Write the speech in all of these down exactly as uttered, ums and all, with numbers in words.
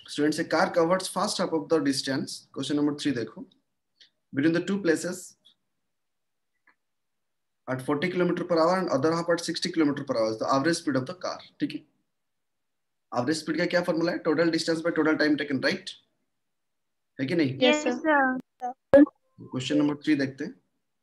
Students, a car covers first half of the distance. Question number three देखो. Between the two places at forty kilometer per hour and other half at sixty kilometer per hour is the average speed of the car. ठीक है. Average speed का क्या formula है? Total distance by total time taken, right? है कि नहीं? Yes, sir. Question number three देखते हैं.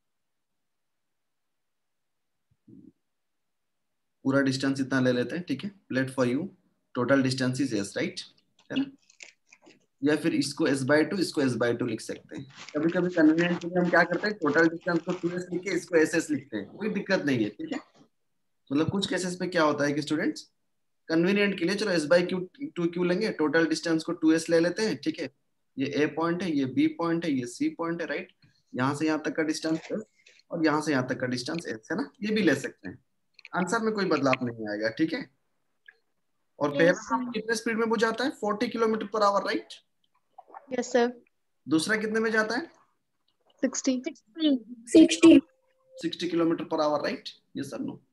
पूरा डिस्टेंस इतना ले लेते हैं, ठीक है. Let for you total distance is S, right, है ना. या फिर इसको s बाय टू, इसको s बाय टू लिख सकते हैं. कभी कभी कन्वीनियंस के लिए हम क्या करते हैं, टोटल डिस्टेंस को टू एस लिख के इसको ss लिखते हैं, कोई दिक्कत नहीं है, ठीक है. मतलब कुछ केसेस पे क्या होता है कि स्टूडेंट्स कन्वीनियंट के लिए चलो s by Q two Q लेंगे, टोटल डिस्टेंस को टू एस ले लेते हैं, ठीक है. ये a पॉइंट है, ये b पॉइंट है, ये c पॉइंट है, राइट. यहाँ से यहाँ तक का डिस्टेंस s और यहाँ से यहाँ तक का डिस्टेंस s है ना, ये भी ले सकते हैं. आंसर में कोई बदलाव नहीं आएगा, ठीक है. और Yes, पहला sir. कितने स्पीड में वो जाता है, forty kilometre per hour, right. Yes, sir. दूसरा कितने में जाता है, Sixty. Sixty. Sixty kilometre per hour, right. Yes sir no,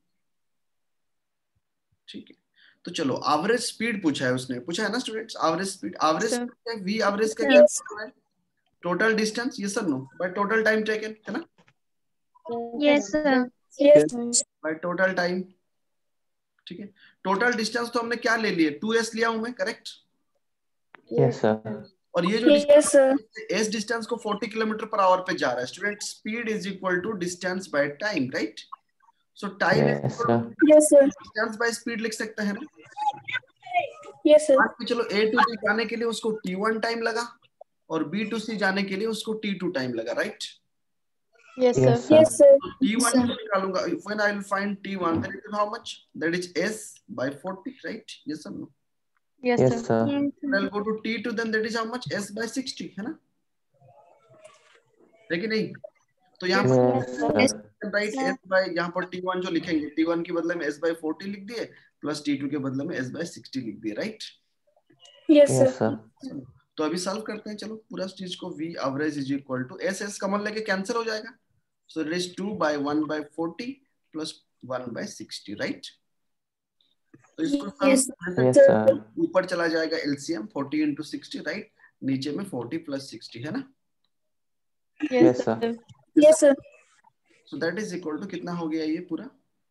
ठीक है. तो चलो एवरेज स्पीड पूछा है उसने, पूछा है ना students, average speed. Average Sir. Speed V average का Yes. क्या है, total distance, yes sir no, by total time taken, है ना, Yes, sir. Yes. By total time, ठीक है. टोटल डिस्टेंस तो हमने क्या ले लिए, टू एस लिया हूं मैं, करेक्ट. Yes, sir. और ये जो Yes, sir. एस डिस्टेंस को फोर्टी किलोमीटर पर आवर पे जा रहा है student. Speed is equal to distance by time, right. So time Yes, sir. Yes, sir. Distance by speed लिख सकते हैं ना. Yes, sir. मान के चलो ए टू बी जाने के लिए उसको टी वन टाइम लगा और बी टू सी जाने के लिए उसको टी टू टाइम लगा, right. Yes, sir. Yes, sir. Yes, sir. T one निकालूंगा, when I will find T one, then it is how much, that is s by forty, right. Yes or no? Yes, Yes, sir. sir. When I'll go to T two, then that is how much, s by sixty, है ना, है कि नहीं. तो यहाँ पर Yes, sir. Right s by, यहाँ पर टी वन जो लिखेंगे, टी वन के बदले में s by फोर्टी लिख दिए प्लस टी टू के बदले में s by सिक्सटी लिख दिए, right. Yes, Yes, sir. sir. तो अभी सॉल्व करते हैं, चलो पूरा चीज को. v average is equal to s, s common लेके कैंसिल हो जाएगा. So it is two by one by forty plus one by sixty, right? तो इसको Yes, Yes, sir. ऊपर चला जाएगा LCM forty into sixty, right? नीचे में forty plus sixty, है ना. Yes, Yes, sir. sir. Yes, sir. So that is equal to कितना हो गया ये पूरा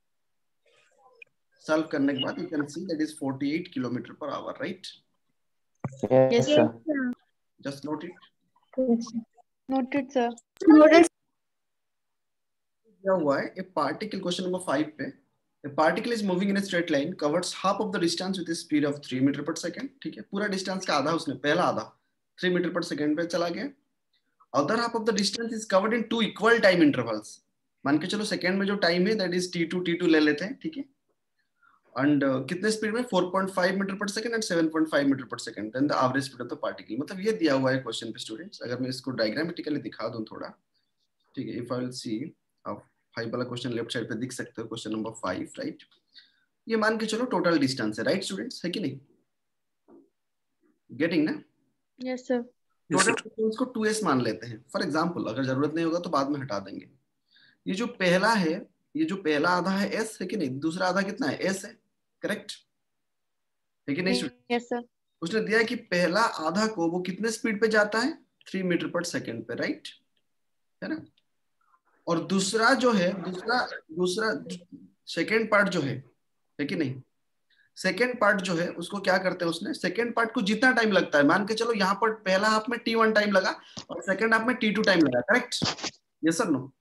सॉल्व करने के बाद you can see that is forty-eight kilometer per hour, right? Yes, Yes, sir. Just note it. Noted, sir. Noted. क्या हुआ है, a particle, question number five पे, a particle is moving in a straight line covers half of the distance with a speed of three meter per second, ठीक है. पूरा distance का आधा उसने, पहला आधा three meter per second पे चला गया. other half of the distance is covered in two equal time intervals. मान के चलो सेकंड में जो टाइम है that is t two t two ले लेते हैं, ठीक है. and uh, कितने स्पीड में, four point five metre per second and seven point five metre per second, then the average speed of the particle. मतलब ये दिया हुआ है क्वेश्चन पे स्टूडेंट्स. अगर मैं इसको डायग्रामेटिकली दिखा दूं थोड़ा, ठीक है. इफ आई विल सी, आप फाइव वाला क्वेश्चन लेफ्ट साइड पे दिख सकते हो, क्वेश्चन नंबर फाइव, राइट. ये मान के चलो टोटल डिस्टेंस है, राइट स्टूडेंट्स, है कि नहीं. गेटिंग ना. Yes, sir. टोटल डिस्टेंस को टू एस मान लेते हैं फॉर एग्जांपल. अगर जरूरत नहीं होगा तो बाद में हटा देंगे. ये जो पहला है, ये जो पहला आधा है s, है कि नहीं. दूसरा आधा कितना है, s है, करेक्ट, है कि नहीं. Yes, sir. उसने दिया कि पहला आधा को वो कितने स्पीड पे जाता है, थ्री मीटर पर सेकंड पे, राइट, है ना. और दूसरा जो है, दूसरा दूसरा सेकेंड पार्ट जो है, है कि नहीं. सेकेंड पार्ट जो है उसको क्या करते हैं, उसने सेकेंड पार्ट को जितना टाइम लगता है, मान के चलो यहाँ पर पहला हाफ में टी वन टाइम लगा और सेकेंड हाफ में टी टू टाइम लगा, correct. Yes sir no.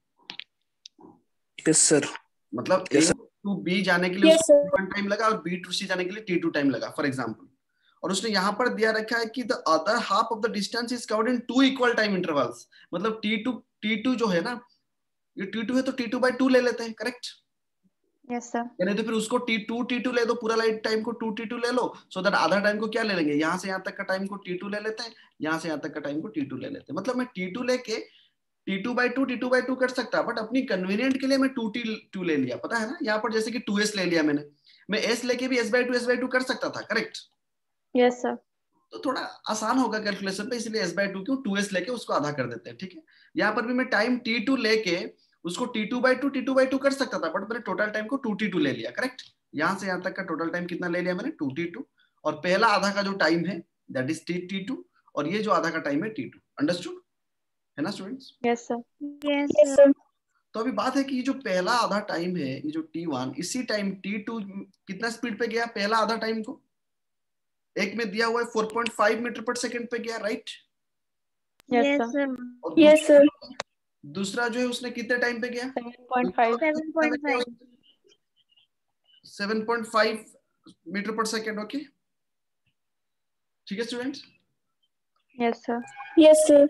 Yes sir. मतलब ए टू बी जाने के लिए Yes, उसको sir. टी वन टाइम लगा और बी टू सी जाने के लिए टी टू टाइम लगा फॉर एग्जाम्पल. और उसने यहाँ पर दिया रखा है कि the other half of the distance is covered in two equal time intervals. मतलब टी टू टी टू जो है ना, ये टी टू है तो टी टू बाई टू ले लेते हैं, करेक्ट. Yes, sir. यानी तो फिर उसको टी टू टी टू ले दो, पूरा लाइट टाइम को टू टी टू ले लो, सो दैट आधा टाइम को क्या ले लेंगे, यहाँ से यहाँ तक का टाइम को टी टू ले लेते हैं, यहाँ से यहाँ तक का टाइम को टी टू ले लेते हैं. मतलब मैं टी टू लेके T two by two T two by two कर सकता, बट अपनी कन्वीनियंट के लिए मैं टू टी टू ले लिया, पता है ना. यहाँ पर जैसे कि टू एस ले लिया मैंने, मैं एस लेके भी S by two S by two कर सकता था, करेक्ट. Yes, sir. तो थोड़ा आसान होगा कैलकुलेशन पे, इसलिए एस बाई टू क्यों टू एस लेके उसको आधा कर देते हैं, ठीक है. यहाँ पर भी मैं टाइम टी टू लेके उसको T two by two T two by two कर सकता था, बट मैंने टोटल टाइम को टू टी टू ले लिया, करेक्ट. यहाँ से यहाँ तक का टोटल टाइम कितना ले लिया मैंने, टू टी टू. और पहला आधा का जो टाइम है that is T T two, और ये जो आधा का टाइम है टी टू। अंडरस्टूड है ना students? Yes, sir. Yes, sir. तो अभी बात है कि ये जो पहला आधा टाइम है, ये जो टी वन, इसी टाइम टी टू कितना स्पीड पे गया? पहला आधा टाइम को एक में दिया हुआ है four point five metre per second पे गया, राइट? Yes, sir. और Yes, sir. दूसरा जो है उसने कितने टाइम पे गया? seven point five. seven point five. Seven point five metre per second. Okay, ठीक है students? Yes, sir. Yes, sir.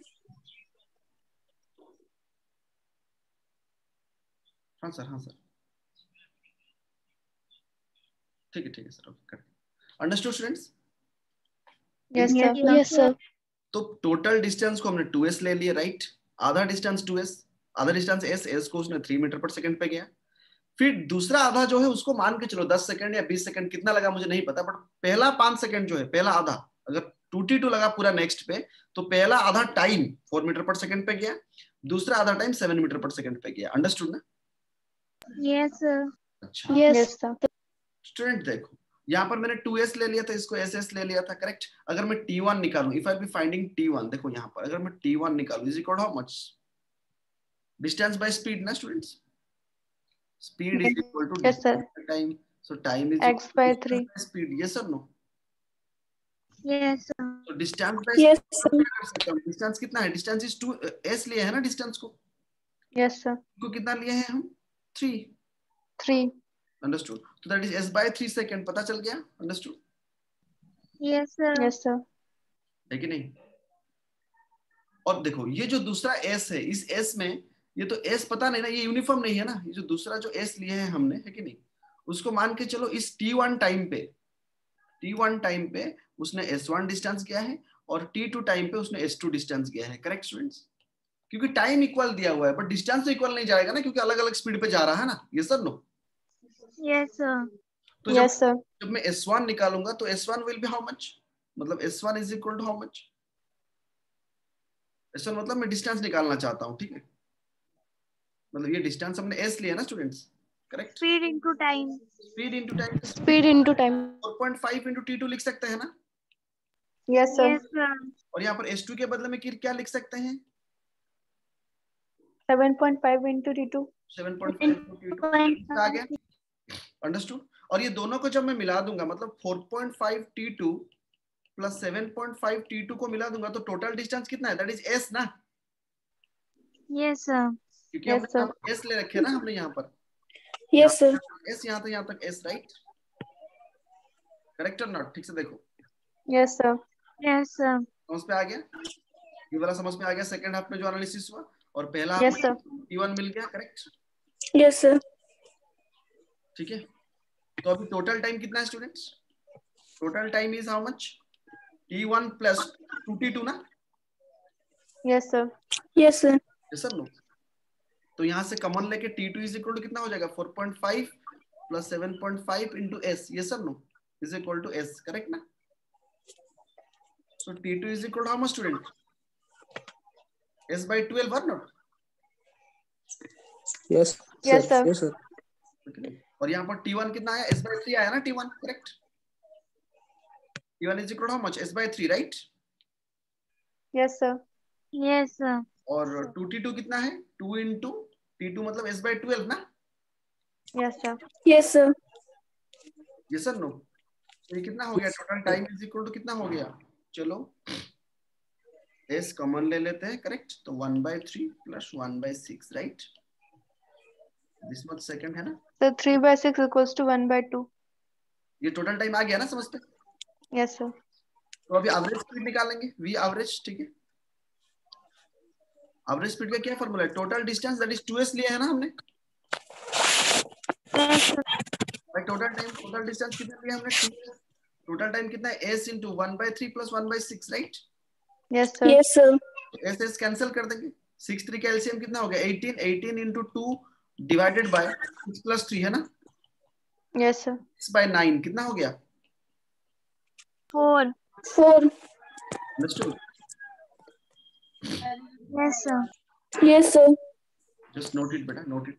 हाँ सर, हाँ सर, ठीक है ठीक है sir, okay. Understood students? Yes, sir. Yes, sir. तो टोटल डिस्टेंस को हमने टू एस ले लिया, राइट? आधा डिस्टेंस टू एस, आधा डिस्टेंस एस, एस को उसने थ्री मीटर पर सेकंड पे गया। फिर दूसरा आधा जो है उसको मान के चलो दस सेकंड या बीस सेकंड, कितना लगा मुझे नहीं पता, बट पहला पांच सेकंड जो है, पहला आधा अगर टू टी टू लगा पूरा नेक्स्ट पे, तो पहला आधा time four metre per second पे गया, दूसरा आधा time seven metre per second पे गया। अंडरस्टूड ना? Yes, sir. अच्छा Yes. Yes, sir. स्टूडेंट देखो, यहाँ पर मैंने टू एस ले लिया था, इसको एस एस ले लिया था, करेक्ट? अगर मैं टी वन निकालूं, if I be finding T one, देखो यहाँ पर अगर मैं टी वन निकालूं, is equal how much? Distance by speed ना students? Speed is equal to Yes, sir. Time, so time is X by three. Speed. Yes और no? Yes, sir. तो distance by Yes, sir. Distance कितना है? Distance is two S लिए है ना distance को, Yes, sir. को कितना लिए हैं हम? थ्री। Three. अंडरस्टूड? तो that is S by three second, पता चल गया? Understood Yes, sir. Yes, sir. है कि नहीं? और देखो ये जो दूसरा एस है, इस एस में ये तो एस पता नहीं ना, ये यूनिफॉर्म नहीं है ना, ये जो दूसरा जो एस लिए है हमने, है कि नहीं, उसको मान के चलो इस टी वन टाइम पे, टी वन टाइम पे उसने एस वन डिस्टेंस किया है और टी टू टाइम पे उसने एस टू डिस्टेंस किया है, करेक्ट स्टूडेंट्स? क्योंकि टाइम इक्वल दिया हुआ है बट डिस्टेंस तो इक्वल नहीं जाएगा ना, क्योंकि अलग अलग स्पीड पे जा रहा है ना। ये सर नो? Yes, sir. तो जब Yes, sir. जब मैं एस वन निकालूंगा तो S one will be how much? मतलब S one is equal to how much? S one मतलब मैं डिस्टेंस निकालना चाहता हूँ, ठीक है? मतलब ये डिस्टेंस हमने एस लिया ना students, correct? Speed into time. Speed into time, Speed into time. Four point five into T two लिख सकते हैं ना? Yes, sir. Yes, sir. और यहाँ पर एस टू के बदले में क्या लिख सकते हैं? seven point five into T two. Seven point five into T two आ गया। अंडरस्टूड? और ये दोनों को जब मैं मिला दूंगा, मतलब four point five T two plus seven point five T two को मिला दूंगा, तो टोटल डिस्टेंस कितना है? दैट इज एस ना, Yes, sir. क्योंकि Yes, हमने एस ले रखे ना हमने यहाँ पर, Yes, sir. एस यहाँ तक यहाँ तक एस, राइट? करेक्ट और नॉट? ठीक से देखो, Yes, sir. Yes, sir. समझ पे आ गया? ये वाला समझ में आ गया सेकंड हाफ में जो एनालिसिस हुआ, और पहला Yes, sir. टी वन मिल गया, करेक्ट? Yes, sir. ठीक है, तो अभी टोटल टाइम कितना है students? Total time is how much? T one plus two T two ना? Yes, sir. Yes, sir. Yes sir no? तो यहाँ से कॉमन लेके T two is equal to कितना हो जाएगा? Four point five plus seven point five into S, yes sir no? Is equal to S, correct ना? So T two is equal to how much student? S by twelve और not? Yes, Yes, sir. sir. Yes, sir. और यहाँ पर T one कितना आया? S by three आया ना T one, correct? T one is equal to how much? S by three, right? Yes, sir. Yes, sir. और two T two कितना है? टू इंटू टी टू मतलब एस बाय ट्वेल्व ना? Yes, sir. Yes, sir. Yes sir no? तो ये कितना हो गया? Total time is equal to कितना हो गया? चलो एस कॉमन ले लेते हैं, करेक्ट? तो one by three plus one by six, right? This much second है ना? So three by six equals to one by two. ये टोटल टाइम आ गया ना समझ पे? Yes, sir. तो अभी एवरेज स्पीड निकालेंगे, वी एवरेज, ठीक है? एवरेज स्पीड का क्या फॉर्मूला है? Total distance that is two S लिया है ना हमने, Yes, sir. भाई टोटल टाइम, टोटल डिस्टेंस कितना लिया हमने? Two S. टोटल टाइम कितना है? S into one by three plus one by six, right? Yes, sir. Yes, sir. S S cancel कर देंगे, सिक्स थ्री का एलसीएम कितना हो गया? Eighteen, eighteen into two divided by six plus three है ना? Yes, sir. Six by nine कितना हो गया? Four. Four. Understood? Yes, sir. Yes, sir. Just note it, beta. Note it.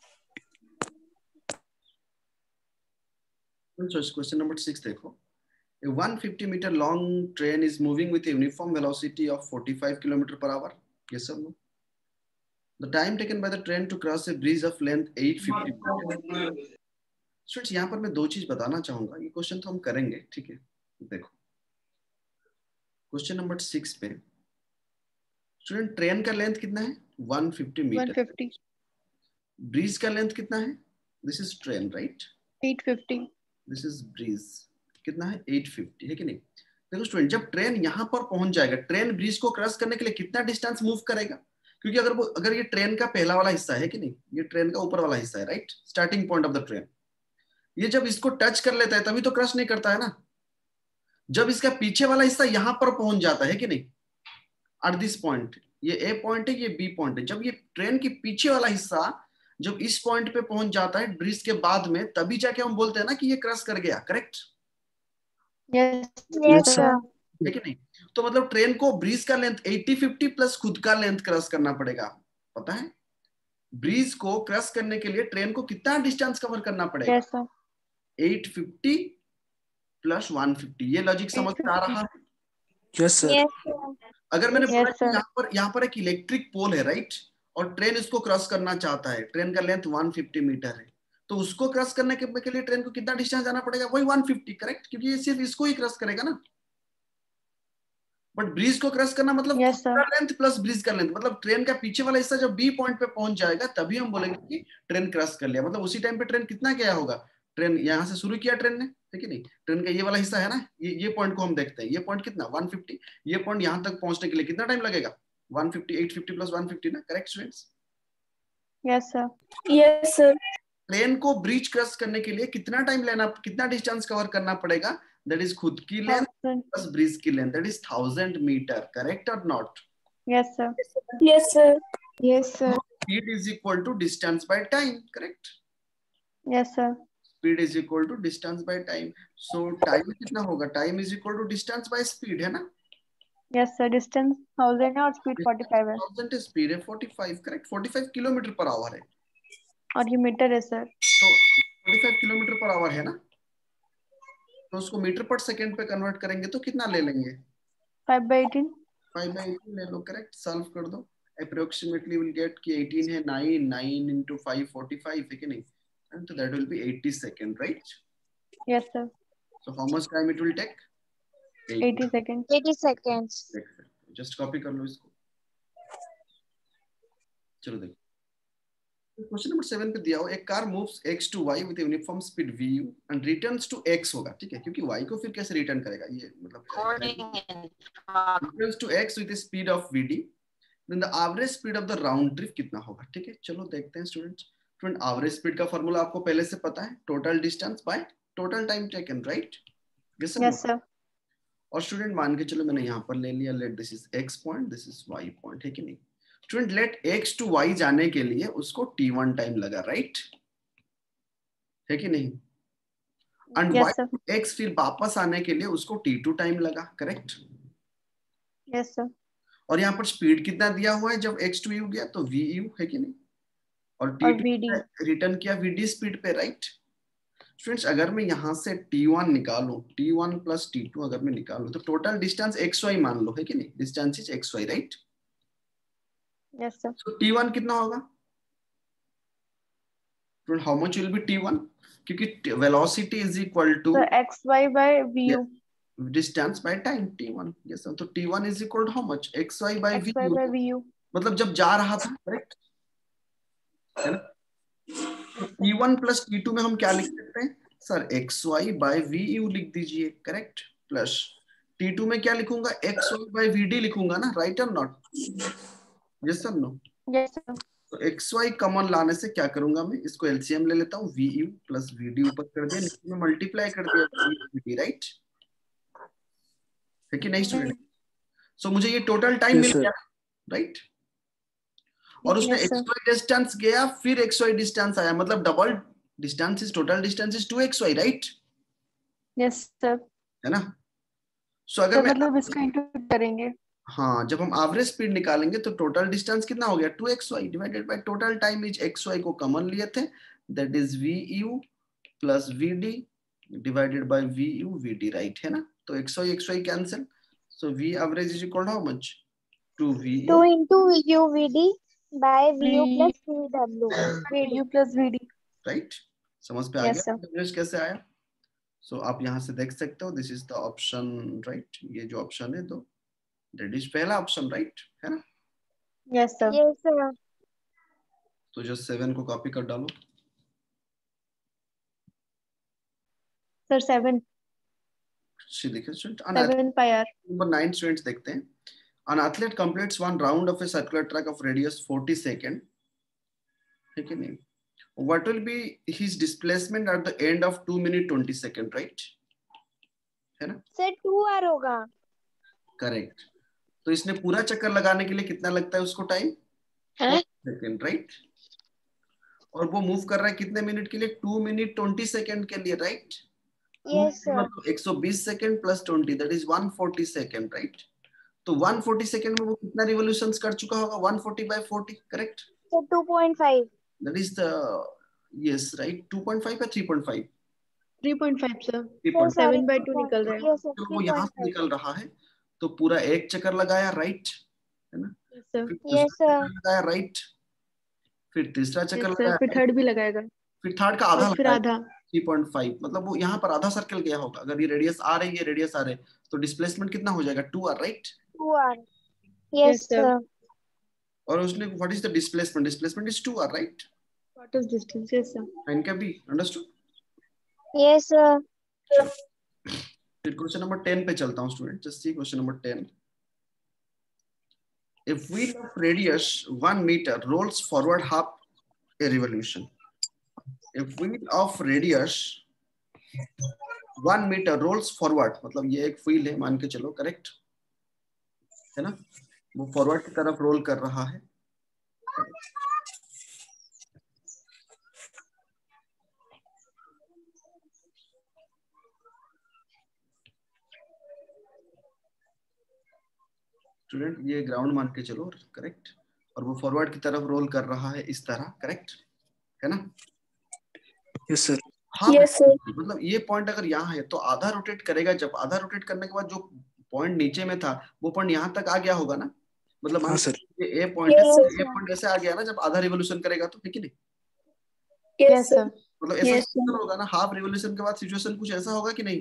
So question number six देखो. A one hundred fifty meter long train is moving with a uniform velocity of forty-five kilometers per hour. Yes or no? The time taken by the train to cross a bridge of length eight hundred fifty meters. Students यहाँ पर मैं दो चीज बताना चाहूंगा. ये question तो हम करेंगे, ठीक है. देखो क्वेश्चन नंबर सिक्स पे स्टूडेंट ट्रेन का लेंथ कितना है? one hundred fifty meter. one hundred fifty. Bridge का लेंथ कितना है? This is train right. eight fifty. This is bridge. कितना है? eight fifty है कि नहीं? देखो स्टूडेंट जब ट्रेन यहाँ पर पहुंच जाएगा, ट्रेन ब्रिज को क्रॉस करने के लिए कितना डिस्टेंस मूव करेगा? क्योंकि अगर वो अगर ये ट्रेन का पहला वाला हिस्सा है कि नहीं, ये ट्रेन का ऊपर वाला हिस्सा है right, starting point of the train. ये जब इसको टच कर लेता है तभी तो क्रॉस नहीं करता है ना. जब इसका पीछे वाला हिस्सा यहाँ पर पहुंच जाता है कि नहीं, एट दिस पॉइंट, ये ए पॉइंट है, ये बी पॉइंट है. जब ये ट्रेन के पीछे वाला हिस्सा जब इस पॉइंट पे पहुंच जाता है ब्रिज के बाद में, तभी जाके हम बोलते हैं ना कि ये क्रॉस कर गया. करेक्ट? Yes. Yes, sir. है कि नहीं? तो मतलब ट्रेन को ब्रिज का लेंथ eighty fifty प्लस खुद का लेंथ क्रॉस करना पड़ेगा. पता है ब्रिज को क्रॉस करने के लिए ट्रेन को कितना डिस्टेंस कवर करना पड़ेगा? Yes, sir. eight fifty प्लस one fifty. ये लॉजिक समझ में आ रहा है? Yes, sir. Yes, sir. अगर मैंने Yes, बोला कि sir. यहाँ पर यहाँ पर एक इलेक्ट्रिक पोल है राइट, और ट्रेन इसको क्रॉस करना चाहता है, ट्रेन का लेंथ one fifty मीटर है, तो उसको क्रॉस करने के, के लिए ट्रेन को कितना डिस्टेंस जाना पड़ेगा? वही one fifty. करेक्ट? क्योंकि ये सिर्फ इसको ही क्रॉस करेगा ना. बट ब्रिज को क्रॉस करना मतलब Yes, sir. Length plus bridge का लेंथ, मतलब ट्रेन का पीछे वाला हिस्सा जब बी पॉइंट पे पहुंच जाएगा तभी हम बोलेंगे कि ट्रेन क्रॉस कर लिया. मतलब उसी टाइम पे ट्रेन कितना गया होगा? ट्रेन यहाँ से शुरू किया ट्रेन ने, ठीक है नहीं, ट्रेन का ये वाला हिस्सा है ना, ये ये पॉइंट को हम देखते हैं. ये पॉइंट कितना? one fifty. ये पॉइंट यहाँ तक पहुंचने के लिए कितना टाइम लगेगा? one fifty. eight fifty प्लस one fifty ना. Correct students? Yes, sir. Yes, sir. Train को ब्रिज क्रॉस करने के लिए कितना टाइम लेना, कितना डिस्टेंस कवर करना पड़ेगा? दैट इज खुद की लेंथ Thousand. प्लस ब्रिज की length, that is thousand meter. Correct और not? Yes, sir. Yes, sir. Yes, sir. Speed is equal to distance by time. Correct? Yes, sir. Speed is equal to distance by time. So time कितना होगा? Time is equal to distance by speed, है ना. Yes, sir. Distance thousand है और speed forty-five है. Thousand speed है, forty-five. Correct? forty-five kilometre per our है, और ये मीटर है सर. तो forty-five किलोमीटर पर आवर है ना, तो उसको मीटर पर सेकंड पे कन्वर्ट करेंगे तो कितना ले लेंगे? five by eighteen. five by eighteen ले लो. करेक्ट? सॉल्व कर दो. अप्रोक्सीमेटली विल गेट कि eighteen है, nine, nine into five, forty-five है कि नहीं, and so that will be eighty second, right? Yes, sir. So how much time it will take? eighty seconds. eighty seconds. Just copy कर लो इसको. चलो देखो क्वेश्चन नंबर सेवन पे दिया हो, एक car moves x to y with a uniform speed v u and returns to x होगा. ठीक है, क्योंकि y को फिर कैसे रिटर्न करेगा, ये मतलब returns to x with a speed of vd, then the average speed of the round trip कितना होगा. ठीक है, चलो देखते हैं स्टूडेंट्स. फ्रेंड एवरेज स्पीड का फॉर्मूला आपको पहले से पता है, total distance by total time taken, right? Yes, sir. और स्टूडेंट मान के चलो मैंने यहाँ पर ले लिया, let this is x point, this is y point, है कि नहीं. Student let x to y जाने के लिए उसको t one टाइम लगा, राइट? है कि नहीं? And Yes, y sir. To x फिर वापस आने के लिए उसको t two टाइम लगा, करेक्ट? Yes, sir. और यहाँ पर स्पीड कितना दिया हुआ है जब x टू u गया, तो vu है कि नहीं, और और t vd. रिटर्न किया vd स्पीड पे, राइट? स्टूडेंट्स अगर मैं यहाँ से t one निकालूं, t one plus t two अगर मैं निकालूं तो टोटल डिस्टेंस xy मान लो, है कि नहीं, distance is xy, right? Yes, sir. So t one कितना होगा? Student how much will be t one, क्योंकि velocity is equal to So xy by vu. Distance by time t one. Yes sir, तो t one is equal to how much? xy by xy by vu, vu. मतलब जब जा रहा था, correct है ना. t one plus t two में हम क्या लिख सकते हैं सर? xy बाय vu लिख दीजिए, करेक्ट? प्लस t two में क्या लिखूंगा? xy बाय vd लिखूंगा ना, राइट और not? Yes sir, no? Yes, sir. तो xy कॉमन लाने से क्या करूंगा मैं, इसको एलसीएम ले लेता हूँ, vu प्लस vd ऊपर कर दिया, नीचे में मल्टीप्लाई कर दिया vd, राइट? है कि नहीं स्टूडेंट? सो मुझे ये टोटल टाइम Yes, मिल sir. गया, राइट? और उसमें Yes, sir. xy डिस्टेंस गया, फिर xy डिस्टेंस आया, मतलब double distance is total distance is two xy, right? Yes, sir. है ना? सो so, अगर तो मैं मतलब इसको इंक्लूड करेंगे. हाँ, जब हम एवरेज स्पीड निकालेंगे तो टोटल डिस्टेंस कितना हो गया? Two xy divided by total time is xy को कॉमन लिए थे, that is vu plus vd divided by V U V D, right है ना? तो X Y X Y cancel, so V average is equal to how much? Two V two U, into U V D by V U plus V W. U plus V D. राइट? समझ पे आ Yes, गया sir. Average कैसे आया? सो so, आप यहाँ से देख सकते हो, this is the option, right? ये जो ऑप्शन है तो दैट इज पहला ऑप्शन, राइट है ना? Yes, sir. Yes, sir. तो जस्ट सेवन को कॉपी कर डालो। Sir, seven. देखिए student, Seven pi r. Number nine students देखते हैं। An athlete completes one round of a circular track of radius forty second, ठीक है नहीं? What will be his displacement at the end of two minute twenty second, right? है ना? Sir, two R होगा. Correct. तो इसने पूरा चक्कर लगाने के लिए कितना लगता है उसको टाइम? Second, right? और वो मूव कर रहा है कितने मिनट के लिए? टू मिनट ट्वेंटी सेकेंड के लिए, राइट? Yes, sir. मतलब एक सौ बीस second plus twenty, that is one forty second, right? तो वन फोर्टी सेकेंड में वो कितना रिवोल्यूशंस कर चुका होगा? One forty by forty, correct? Sir, two point five. That is the, yes right, two point five या three point five? Three point five, sir. Three Sir, point five. sorry. Seven by two निकल रहा है. Yes, sir. तो वो three यहाँ point से five. निकल रहा है, तो पूरा एक चक्कर लगाया, राइट है ना? Yes, sir. फिर Yes, दूसरा sir. चक्कर लगाया, राइट? फिर तीसरा चक्कर Yes, sir. लगाया, फिर थर्ड भी लगाएगा. फिर थर्ड का आधा और फिर लगाया, आधा. Three point five. मतलब वो यहाँ पर आधा सर्कल गया होगा। अगर ये रेडियस आ रही है, रेडियस आ रहे, तो डिस्प्लेसमेंट कितना हो जाएगा? Two R, right? two R. Yes, Yes, sir. sir. और उसने what is the displacement? Displacement is two R, right? What is distance? Yes, sir. Fine का बी, अंडरस्टूड? Yes, sir. फिर क्वेश्चन नंबर टेन पे चलता हूँ student, just see question number ten. If wheel of radius one meter rolls forward half a revolution. If wheel of radius one meter rolls forward, मतलब ये एक wheel है मान के चलो, करेक्ट है ना? वो फॉरवर्ड की तरफ रोल कर रहा है। स्टूडेंट ये ग्राउंड मान के चलो, करेक्ट? और वो फॉरवर्ड की तरफ रोल कर रहा है इस तरह, करेक्ट है ना? Yes, sir. हाँ, Yes, sir. मतलब ये पॉइंट अगर यहाँ है तो आधा रोटेट करेगा। जब आधा रोटेट करने के बाद जो पॉइंट नीचे में था वो पॉइंट यहाँ तक आ गया होगा ना? मतलब हाँ, sir. ये ए पॉइंट है, Yes, ये sir. पॉइंट ऐसे आ गया ना जब आधा रिवोल्यूशन करेगा, तो है कि नहीं? Yes, sir. मतलब ऐसा Yes, sir. सिचुएशन होगा ना, हाफ रिवोल्यूशन के बाद सिचुएशन कुछ ऐसा होगा कि नहीं?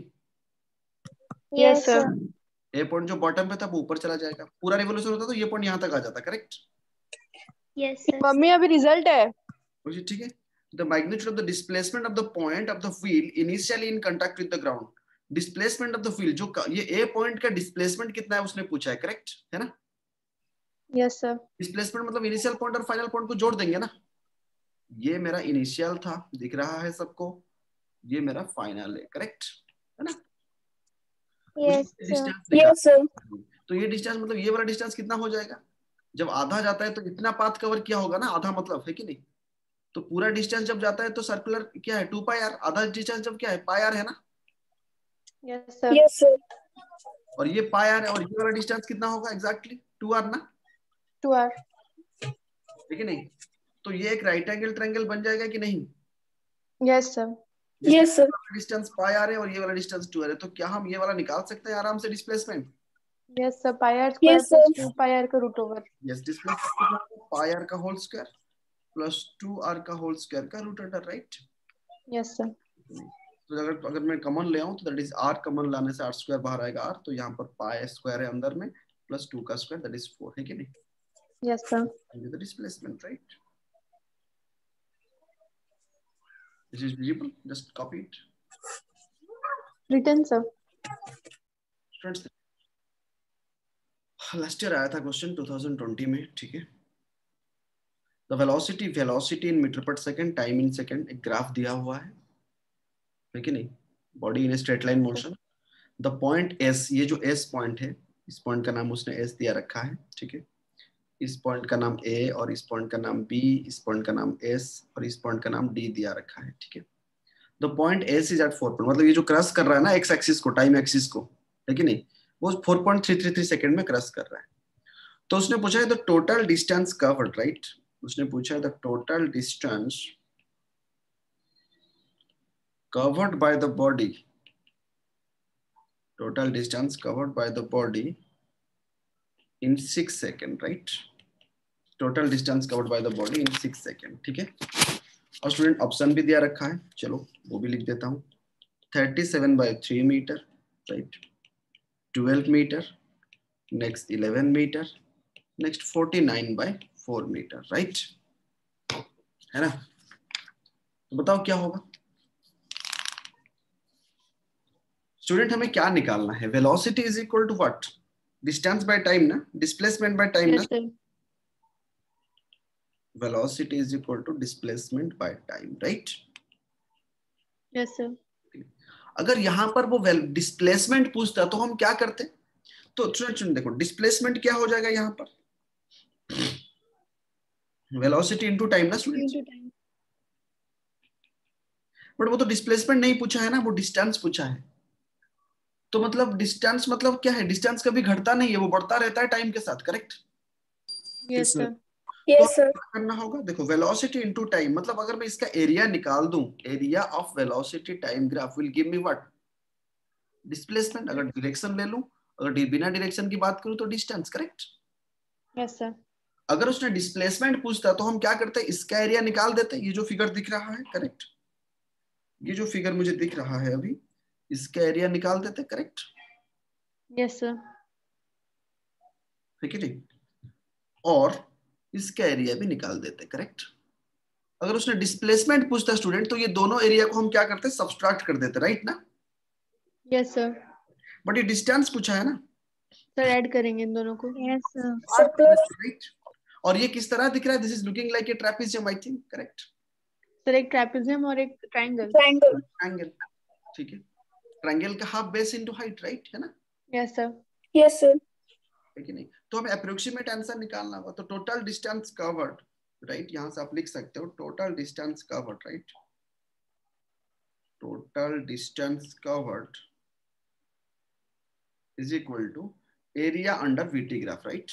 Yes, sir. ए पॉइंट जो बॉटम पे था वो ऊपर चला जाएगा। पूरा रिवोल्यूशन होता तो ये पॉइंट यहाँ तक आ जाता, करेक्ट? Yes, sir. मम्मी अभी रिजल्ट है. ठीक है। The magnitude of the displacement of the point of the wheel initially in contact with the ground. Displacement of the wheel, जो ये A point का displacement कितना है उसने पूछा है, करेक्ट है ना? Yes, sir. Displacement मतलब इनिशियल पॉइंट और फाइनल पॉइंट को जोड़ देंगे ना। ये मेरा इनिशियल था, दिख रहा है सबको, ये मेरा फाइनल है, करेक्ट है ना? Yes, distance sir. निकाल- Yes, sir. तो ये डिस्टेंस मतलब ये वाला डिस्टेंस कितना हो जाएगा? जब आधा जाता है तो इतना पाथ कवर किया होगा ना, आधा मतलब, है कि नहीं? तो पूरा डिस्टेंस जब जाता है तो सर्कुलर क्या है? Two pi R. आधा डिस्टेंस जब क्या है? पाई आर है ना? Yes, sir. Yes, sir. और ये पाई आर है, और ये वाला डिस्टेंस कितना होगा एग्जैक्टली? टू आर ना, Two R. ठीक है नहीं? तो ये एक राइट एंगल ट्रायंगल बन जाएगा कि नहीं? Yes, sir. Yes, sir. Distance pi R है और ये वाला डिस्टेंस टू आर है, तो क्या हम ये वाला निकाल सकते हैं आराम से displacement? Yes, sir. Pi r square Yes, plus sir. two pi r का root over. Yes, displacement pi R का whole square plus two R का होल स्क्वायर का root under, right? Yes, sir. तो अगर अगर मैं कॉमन ले आऊं तो दैट इज आर, कॉमन लाने से आर स्क्वायर बाहर आएगा आर, तो यहाँ पर पाई स्क्वायर है अंदर में प्लस टू का स्क्वायर, दैट इज फोर, है कि नहीं? Yes, sir. The displacement, right? This is visible, just copy it Written, sir. Students. Last year आया था क्वेश्चन ट्वेंटी ट्वेंटी में, ठीक है? The velocity velocity in meter per second, time in second, एक graph दिया हुआ है, है कि नहीं? Body in straight line motion, the point S, ये जो एस पॉइंट है, इस पॉइंट का नाम उसने एस दिया रखा है, ठीक है? इस पॉइंट का नाम ए, और इस पॉइंट का नाम बी, इस पॉइंट का नाम एस, और इस पॉइंट का नाम डी दिया रखा है, ठीक है? The point S is at four point, मतलब ये जो क्रॉस कर रहा है ना एक्स एक्सिस को, टाइम एक्सिस को, है कि नहीं? वो four point three three three second में क्रॉस कर रहा है। तो उसने पूछा है the total distance covered, right? उसने पूछा है the total distance covered by the body, total distance covered by the body in six second, right? Total distance covered by the body in six second, ठीक है। और student option भी दिया रखा है, चलो वो भी लिख देता हूँ। Thirty seven by three meter, right, twelve meter, next eleven meter, next forty nine by four meter, right, है ना। तो बताओ क्या होगा स्टूडेंट, हमें क्या निकालना है? Velocity is equal to what? Distance by time ना, डिस्प्लेसमेंट बाय टाइम ना। Velocity is equal to displacement by time, right. Yes sir. अगर यहां पर वो डिस्प्लेसमेंट पूछता तो हम क्या करते? तो स्टूडेंट देखो, डिस्प्लेसमेंट क्या हो जाएगा यहाँ पर? वेलोसिटी इनटू टाइम ना स्टूडेंट। बट वो तो डिस्प्लेसमेंट नहीं पूछा है ना, वो डिस्टेंस पूछा है। तो मतलब डिस्टेंस मतलब क्या है? डिस्टेंस कभी घटता नहीं है, वो बढ़ता रहता है टाइम के साथ, correct? Yes sir. Yes sir. करना होगा, देखो वेलोसिटी इनटू टाइम मतलब अगर मैं इसका एरिया निकाल दूं, area of velocity time graph will give me what? Displacement. अगर डायरेक्शन ले लूं, अगर बिना डायरेक्शन की बात करूं तो डिस्टेंस, करेक्ट? Yes sir. अगर उसने डिस्प्लेसमेंट पूछता तो हम क्या करते? इसका एरिया निकाल देते। ये जो फिगर दिख रहा है, करेक्ट, ये जो फिगर मुझे दिख रहा है अभी, इसका एरिया निकाल देते, करेक्ट? Yes sir. ठीक है जी, और इसका एरिया भी निकाल देते, करेक्ट? अगर उसने डिस्प्लेसमेंट पूछता स्टूडेंट तो ये दोनों एरिया को हम क्या करते? सब्सट्रैक्ट कर देते, राइट ना? Yes sir. बट ये डिस्टेंस पूछा है ना, सर ऐड करेंगे इन दोनों को। Yes sir. राइट? और ये किस तरह दिख रहा है? This is looking like a trapezium, I think, correct? Sir एक ट्रेपेजियम और एक ट्रायंगल। ट्रायंगल। ट्रायंगल, ठीक है। ट्रायंगल का half base into height, right, है ना? Yes sir. Yes sir. है कि नहीं? तो हमें अप्रोक्सीमेट आंसर निकालना होगा। तो टोटल डिस्टेंस कवर्ड, राइट, यहां से आप लिख सकते हो total distance covered, right, total distance covered is equal to area under VT graph, right,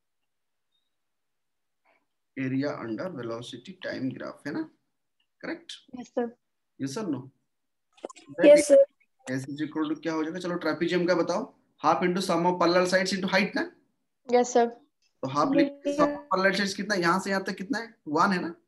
area under velocity time graph, है ना, करेक्ट? Yes sir. यस और no? Yes sir. S is equal to क्या हो जाएगा? चलो trapezium का बताओ। Half into sum of parallel sides into height ना। Yes sir. तो हाफ लिख, सम ऑफ पैरेलल साइड्स कितना? यहां से यहां तक कितना है? वन है ना,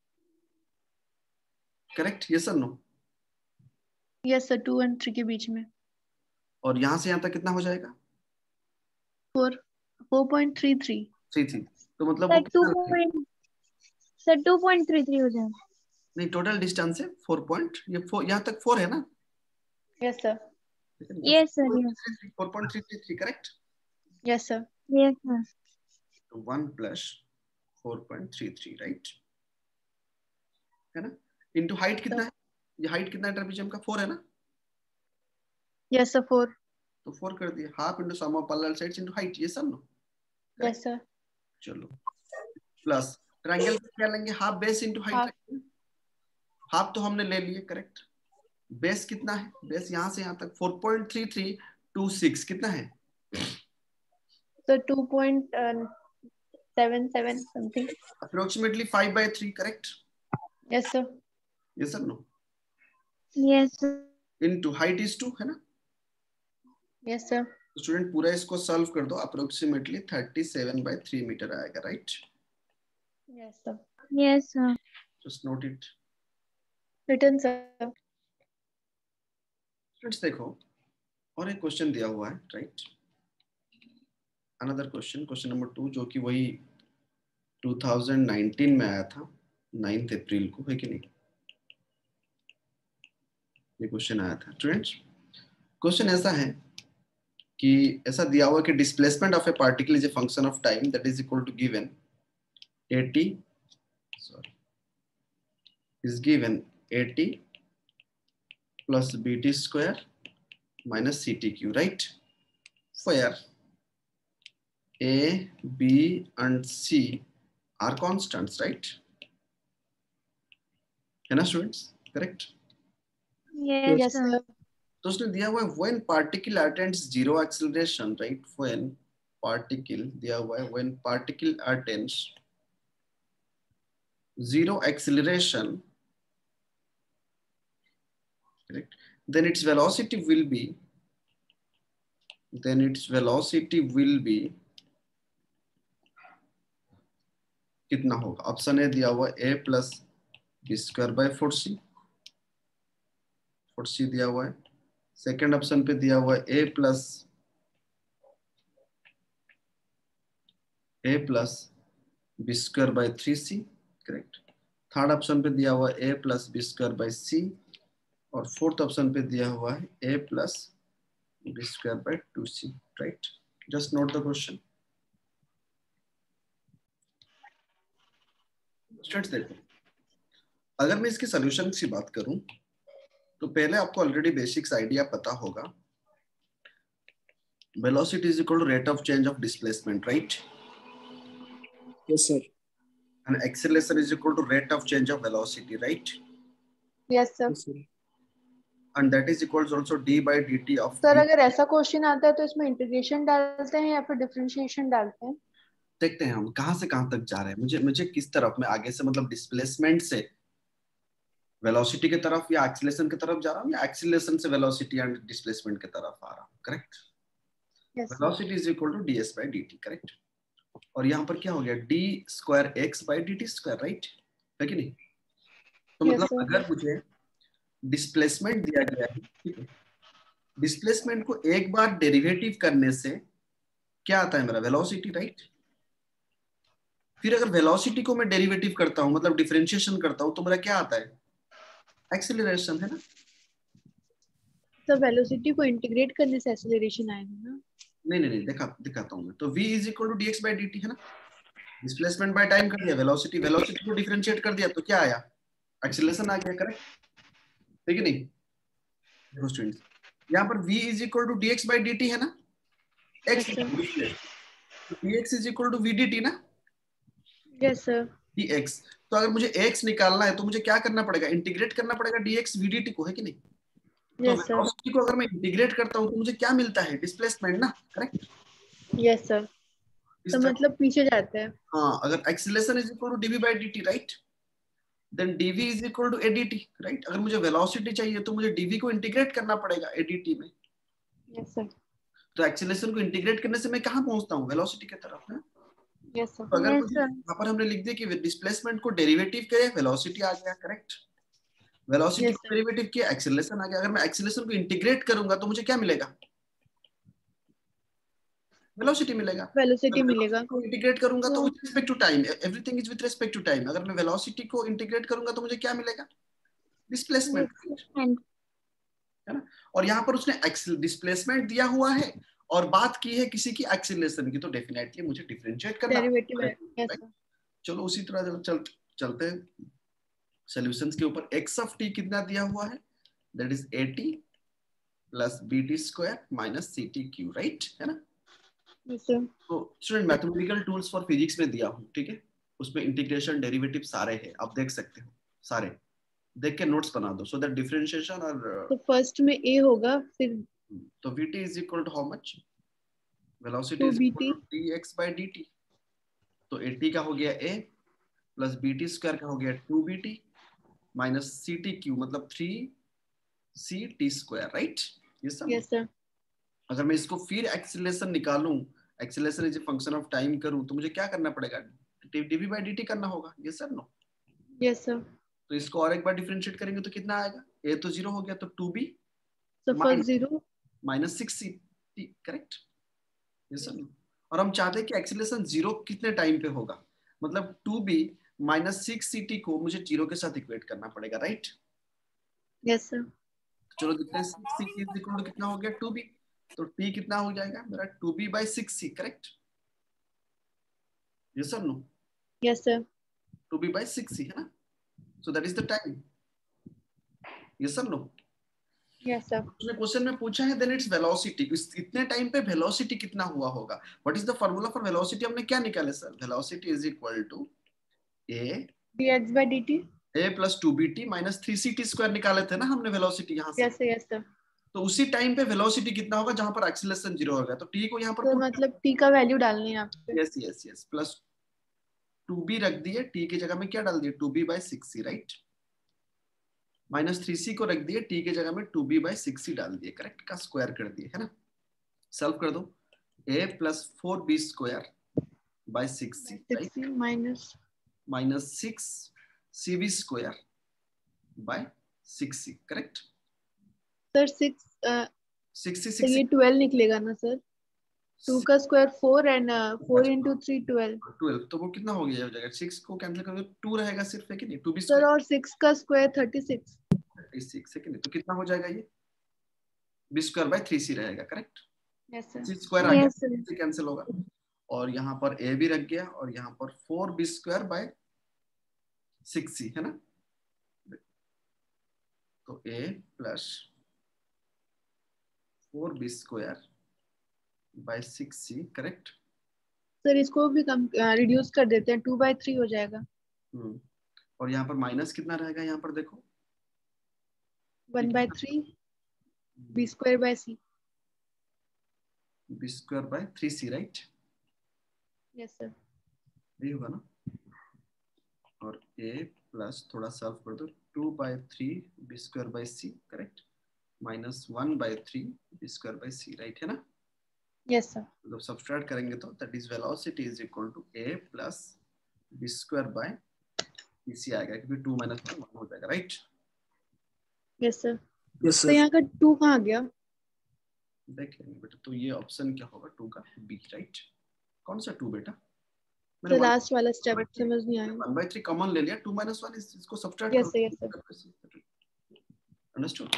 करेक्ट? यस और no? Yes sir, two and three के बीच में। और यहां से यहां तक कितना हो जाएगा? Four four point three three. Three three. तो मतलब सर वो टू कितना? Point sir two point three three हो जाएगा। नहीं, टोटल डिस्टेंस है फोर पॉइंट, ये फोर यहाँ तक फोर है ना? Yes sir. Yes sir. Yes four point three three three, correct? Yes sir. Yes sir. तो one plus four point three three, right, है ना? इनटू हाइट कितना है? ये हाइट कितना है ट्रेपेजियम का? फोर है ना? Yes sir, four. तो फोर कर दिया। Half into sum of parallel sides into height, ये सब नो? Yes sir. चलो, प्लस ट्रायंगल क्या लेंगे? Half base into height. Half तो हमने ले लिए, करेक्ट? बेस कितना है? बेस यहां से यहां तक four point three three two six कितना है? Sir two point seven seven something. Approximately five by three, correct? Yes sir. ये सब no? Yes sir. Into height is two, है ना? Yes sir. स्टूडेंट पूरा इसको सॉल्व कर दो, approximately thirty seven by three metre आएगा, right? Yes sir. Yes sir. Just note it. Return sir. Students देखो, और एक क्वेश्चन दिया हुआ है, right, another question, question number two, जो कि वही टू थाउजेंड नाइनटीन में आया था, नाइन्थ अप्रैल को, है कि नहीं? ये क्वेश्चन आया था स्टूडेंट्स। क्वेश्चन ऐसा है कि ऐसा दिया हुआ कि displacement of a particle is a function of time that is equal to given A T sorry is given A T plus bt square minus ctq, right, where a, b and c are constants, right, है ना students? Correct? Yes sir. तो उसने दिया हुआ है when particle attains zero acceleration, right, when particle दिया हुआ है when particle attains zero acceleration, correct? Then its velocity will be then its velocity will be कितना होगा? ऑप्शन ए दिया हुआ a plus B square by four C, four C दिया हुआ है। सेकेंड ऑप्शन पे दिया हुआ है a plus a plus B square by three C, correct. Third option पे दिया हुआ है a plus B square by C, और फोर्थ ऑप्शन पे दिया हुआ है a plus B square by two C, right? Just note the question. Students देखो, अगर मैं इसके सॉल्यूशन की बात करूं तो पहले आपको ऑलरेडी बेसिक्स आइडिया पता होगा। Velocity is equal to rate of change of displacement, right? Yes, sir. And acceleration is equal to rate of change of velocity, right? Yes sir. Yes, sir. And that is equals also d by dt of sir अगर ऐसा question आता है तो इसमें integration डालते हैं या फिर डिफरेंशिएशन डालते हैं? देखते हैं हम कहां से कहां तक जा रहे हैं। मुझे मुझे किस तरफ में आगे से, मतलब डिस्प्लेसमेंट से वेलोसिटी की तरफ या एक्सीलरेशन की तरफ जा रहा हूं, या एक्सीलरेशन से वेलोसिटी एंड डिस्प्लेसमेंट की तरफ आ रहा हूं, correct? Yes sir. Velocity is equal to ds by dt, correct? और यहाँ पर क्या हो गया? d square x by dt square, right? है कि नहीं? तो Yes, मतलब sir. अगर मुझे डिस्प्लेसमेंट दिया गया है, ठीक है, डिस्प्लेसमेंट को एक बार डेरिवेटिव करने से क्या आता है? मेरा वेलोसिटी, राइट? फिर अगर वेलोसिटी को मैं डेरिवेटिव करता हूं, मतलब डिफरेंशिएशन करता हूं, तो मेरा क्या आता है? एक्सीलरेशन, है ना? तो वेलोसिटी को इंटीग्रेट करने से एक्सेलरेशन आएगा ना? नहीं नहीं नहीं, दिखा दिखाता हूं मैं। तो v is equal to dx by dt, है ना? डिस्प्लेसमेंट बाय टाइम कर दिया, वेलोसिटी वेलोसिटी को डिफरेंशिएट कर दिया, तो क्या आया? एक्सीलरेशन आ गया, करेक्ट? है कि नहीं? देखो स्टूडेंट्स, यहाँ पर v is equal to dx by dt है ना? x Yes, sir. तो dx is equal to vdt ना? Yes sir. dx। तो अगर मुझे x निकालना है तो मुझे क्या करना पड़ेगा? इंटीग्रेट करना पड़ेगा dx vdt को, है कि नहीं? तो यस सर। वेलोसिटी को अगर मैं इंटीग्रेट करता हूँ तो मुझे क्या मिलता है? डिस्प्लेसमेंट ना, करेक्ट? Yes sir. तो मतलब पीछे जाते हैं। हाँ, अगर acceleration is equal to dv by dt, right? Then dv is equal to adt, right? अगर मुझे वेलोसिटी चाहिए तो मुझे dv को इंटीग्रेट करना पड़ेगा adt में। Yes sir. तो एक्सीलरेशन को इंटीग्रेट करने से मैं कहाँ पहुंचता हूँ? वेलोसिटी की तरफ, है? Yes sir. तो अगर यस मुझे सर। यहाँ पर हमने लिख दिया कि डिस्प्लेसमेंट को डेरिवेटिव करे, वेलोसिटी आ गया, करेक्ट? वेलोसिटी Yes, को sir. डेरिवेटिव किया, एक्सीलरेशन आ गया। अगर मैं एक्सीलरेशन को इंटीग्रेट करूंगा तो मुझे क्या मिलेगा? वेलोसिटी मिलेगा। वेलोसिटी मिलेगा। को इंटीग्रेट करूंगा तो तो with respect to time, everything is with respect to time. अगर मैं वेलोसिटी को इंटीग्रेट करूंगा तो मुझे क्या मिलेगा? डिस्प्लेसमेंट, एंड है ना? और यहाँ पर उसने डिस्प्लेसमेंट दिया हुआ है और बात की है किसी की एक्सीलरेशन की, तो डेफिनेटली मुझे डिफरेंशिएट करना डेरिवेटिव है। पड़ेगा। Yes sir. चलो उसी तरह चल चलते हैं सॉल्यूशंस के ऊपर। x ऑफ t कितना दिया हुआ है? That is at plus bt square minus ct cube, right? है ना? Yes sir. तो student, mathematical tools for physics में दिया हूँ, ठीक है? उसमें इंटीग्रेशन डेरिवेटिव सारे हैं, आप देख सकते हो, सारे देख के नोट्स बना दो, सो दैट डिफरेंशिएशन और तो फर्स्ट में a होगा, फिर तो vt is equal to how much? Velocity two is B equal T. Two dx by dt। तो at का हो गया a प्लस bt स्क्वायर का हो गया two B T minus ct cube, मतलब three C T square, right? ये सब। Yes sir. अगर मैं इसको फिर एक्सीलरेशन निकालूं, acceleration is a function of time करूं, तो मुझे क्या करना पड़ेगा? dv by dt करना होगा, ये सर नो? Yes sir. तो इसको और एक बार डिफरेंशिएट करेंगे तो कितना आएगा? a तो जीरो हो गया, तो टू बी तो first zero minus six C T, correct? ये सर नो? और हम चाहते हैं कि एक्सीलरेशन जीरो कितने टाइम पे होगा, मतलब two B minus six C T को मुझे जीरो के साथ इक्वेट करना पड़ेगा, राइट? Yes sir. चलो देखते हैं, six C is equal to कितना हो गया? Two B. तो t कितना हो जाएगा मेरा? Two B by six C, correct? Yes sir no? Yes sir. Two B by six C, है ना? So that is the time. Yes sir no? Yes sir. उसने क्वेश्चन में पूछा है देन इट्स वेलोसिटी, इतने टाइम पे velocity कितना हुआ होगा? What is the formula for velocity? हमने क्या निकाले sir? Velocity is equal to a dx by dt। a plus two B T minus three C T square निकाले थे ना हमने वेलोसिटी यहाँ से। Yes sir. Yes sir. तो उसी टाइम पे वेलोसिटी कितना होगा जहां पर एक्सीलरेशन जीरो होगा? तो t को यहाँ पर तो मतलब t का वैल्यू डालनी है यहाँ पे। Yes yes yes plus two B रख दिए, t की जगह में क्या डाल दिए? Two B by six C, right? Minus three C को रख दिए, टी के जगह में two B by six C डाल दिए, करेक्ट, का स्क्वायर कर दिए, है ना। सॉल्व कर दो, A plus four B square by six C, right, minus minus six C B square by six C, correct. Sir six six C तो सिक्स ये ट्वेल्व निकलेगा ना सर, टू का square four and four into three twelve. Twelve, तो वो कितना हो गया हो जाएगा, सिक्स को कैंसिल करोगे टू रहेगा सिर्फ, है कि नहीं, टू बी सर स्क्वायर और सिक्स का square thirty six. Thirty six, है कि नहीं, तो कितना हो जाएगा ये, B square by three C रहेगा, correct. Yes sir. Six square आ गया, Yes, sir. से कैंसिल होगा, और यहाँ पर ए भी रख गया, और यहाँ पर four B square by six C, है ना। तो A plus four B square by six C, correct. Sir इसको भी कम रिड्यूस कर देते हैं, टू बाई थ्री हो जाएगा। हम्म, और यहाँ पर माइनस कितना रहेगा, यहाँ पर देखो one by three B square by C. B square by three C, right, yes sir. यही होगा ना। और ए प्लस थोड़ा सॉल्व कर दो, two by three B square by C, correct, minus one by three B square by C, right, है ना। Yes sir. मतलब सब्सट्रैक्ट करेंगे तो that is velocity is equal to A plus B square by C आएगा, क्योंकि two minus one one हो जाएगा, right. Yes sir. Yes, तो sir. यहाँ का टू कहाँ गया? देख लेंगे बेटा, तो ये ऑप्शन क्या होगा, टू का बी, राइट। कौन सा टू बेटा, तो लास्ट वाला स्टेप समझ नहीं आया। वन बाई थ्री कॉमन ले लिया, टू माइनस वन इसको सब्सट्रैक्ट यस करो, sir, yes sir. Understood.